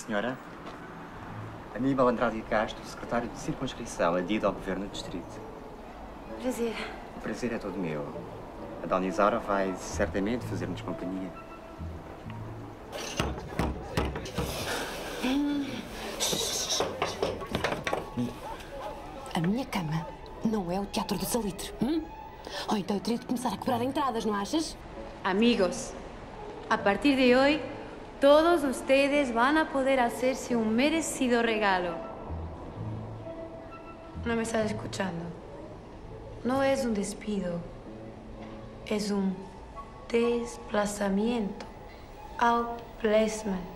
senhora. Aníbal Andrade Castro, secretário de circunscrição, adido ao governo do distrito. Prazer. O prazer é todo meu. A Dona Isaura vai certamente fazer-nos companhia. A minha cama não é o Teatro do Salitre. Ou então eu teria de começar a cobrar entradas, não achas? Amigos, a partir de hoy, todos ustedes van a poder hacerse un merecido regalo. No me estás escuchando. No es un despido. Es un desplazamiento. Outplacement.